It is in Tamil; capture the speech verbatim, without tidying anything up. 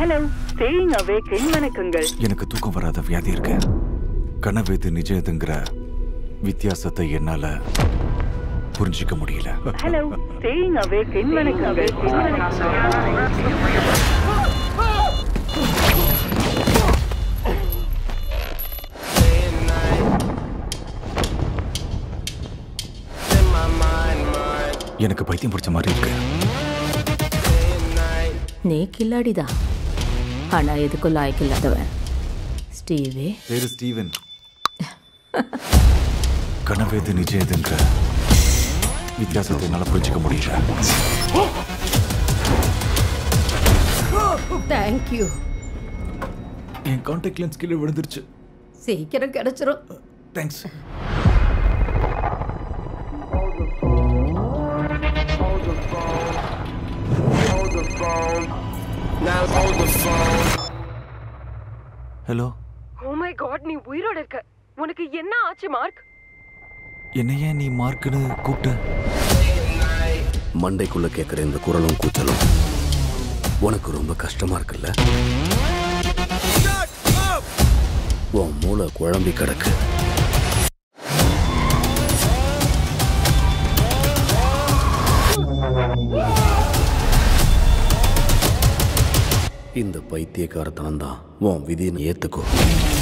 ஹலோ, ஸ்டேயிங் அவேக் வணக்கங்கள். எனக்கு தூக்கம் வராத வியாதி இருக்கு. கனவு நிஜத்துங்கிற வித்தியாசத்தை என்னால புரிஞ்சிக்க முடியல. ஹலோ, ஸ்டேயிங் அவேக் வணக்கங்கள். எனக்கு பைத்தியம் பிடிச்ச மாதிரி இருக்கு. நீ கில்லாடிதான், ஆனா எதுக்கும் லாய்க்கு இல்லாதவன். ஸ்டீவே பேரு ஸ்டீவன். கனவேது நிஜேதுங்கிற வித்தியாசத்தை என்னால புரிஞ்சிக்க முடியல. தேங்க்யூ. என் கான்டாக்ட் லென்ஸ் கீழே விழுந்துருச்சு. சீக்கிரம் கிடைச்சிரும். Thanks. Hello. Oh my god, நீ உயிரோட இருக்க. உனக்கு என்ன ஆச்சு மார்க்? என்னையே நீ மார்க்னு கூப்பிட்ட? மண்டைக்குள்ள கேட்கிற இந்த குரலும் கூச்சலும் உனக்கு ரொம்ப கஷ்டமா இருக்குல்ல? உன் மூளை குழம்பி கிடக்கு. இந்த பைத்தியக்காரத்தனம் தான் உன் விதின்னு ஏத்துக்கோ.